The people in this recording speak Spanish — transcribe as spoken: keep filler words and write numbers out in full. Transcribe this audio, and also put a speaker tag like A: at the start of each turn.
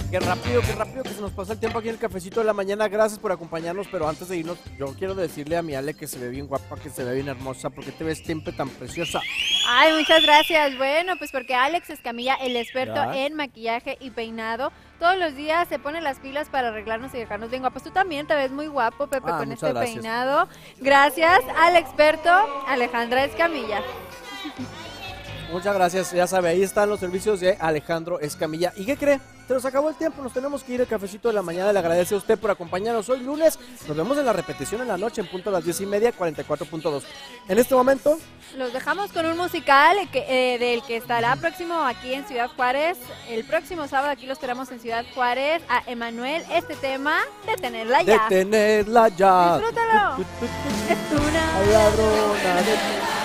A: Qué rápido, qué rápido que se nos pasó el tiempo aquí en el cafecito de la mañana. Gracias por acompañarnos, pero antes de irnos, yo quiero decirle a mi Ale que se ve bien guapa, que se ve bien hermosa. ¿Por qué te ves siempre tan preciosa?
B: Ay, muchas gracias. Bueno, pues porque Alex Escamilla, el experto
A: ¿Ya?
B: en maquillaje y peinado, todos los días se pone las pilas para arreglarnos y dejarnos bien guapos. Tú también te ves muy guapo, Pepe,
A: Ah,
B: con
A: muchas
B: este
A: gracias.
B: peinado. Gracias al experto Alejandra Escamilla.
A: Muchas gracias, ya sabe, ahí están los servicios de Alejandro Escamilla. ¿Y qué cree? Se nos acabó el tiempo, nos tenemos que ir al cafecito de la mañana. Le agradece a usted por acompañarnos hoy lunes. Nos vemos en la repetición en la noche, en punto a las diez y media, cuarenta y cuatro punto dos. En este momento,
B: Los dejamos con un musical que, eh, del que estará próximo aquí en Ciudad Juárez. El próximo sábado aquí lo esperamos en Ciudad Juárez. A Emanuel, este tema, Detenerla Ya.
A: detenerla ya.
B: Disfrútalo.
A: Tu, tu, tu, tu,
B: Es una
A: ladrona de